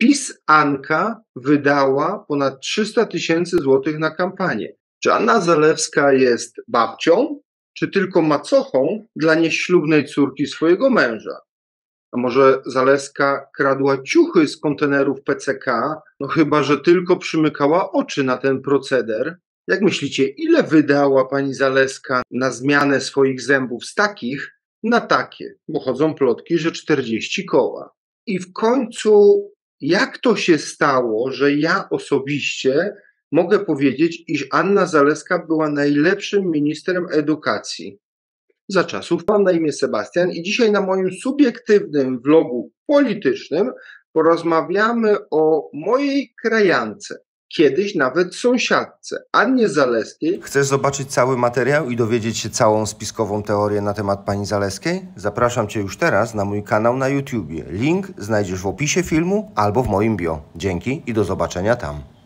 PiS-Anka wydała ponad 300 tysięcy złotych na kampanię. Czy Anna Zalewska jest babcią, czy tylko macochą dla nieślubnej córki swojego męża? A może Zalewska kradła ciuchy z kontenerów PCK, no chyba że tylko przymykała oczy na ten proceder? Jak myślicie, ile wydała pani Zalewska na zmianę swoich zębów z takich na takie? Bo chodzą plotki, że 40 koła. I w końcu, jak to się stało, że ja osobiście mogę powiedzieć, iż Anna Zalewska była najlepszym ministrem edukacji za czasów? Mam na imię Sebastian i dzisiaj na moim subiektywnym vlogu politycznym porozmawiamy o mojej krajance, kiedyś nawet sąsiadce, Annie Zalewskiej. Chcesz zobaczyć cały materiał i dowiedzieć się całą spiskową teorię na temat pani Zalewskiej? Zapraszam Cię już teraz na mój kanał na YouTubie. Link znajdziesz w opisie filmu albo w moim bio. Dzięki i do zobaczenia tam.